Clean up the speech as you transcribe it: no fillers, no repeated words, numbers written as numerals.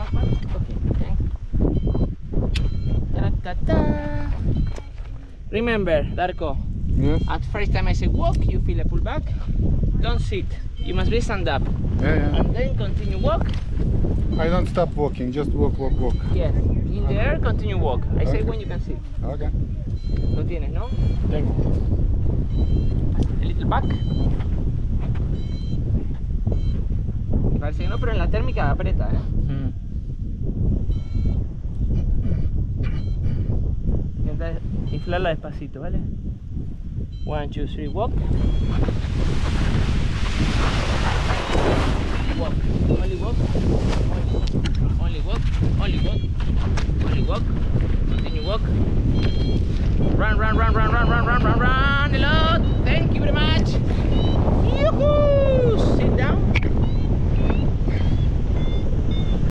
back. Okay, thanks. Ta-ta-ta. Remember, Darko, Yes. at first time I say walk, you feel a pull back. Don't sit. You must be stand up. Yeah. And then continue walk. I don't stop walking, just walk. Yes. In the air, continue walk. I say Okay. when you can sit. Okay. Lo tienes, ¿no? Thank you. A little back. Parece que no, pero en la térmica aprieta, ¿eh? Intenta inflarla despacito, ¿vale? 1, 2, 3, walk. Walk. Only walk.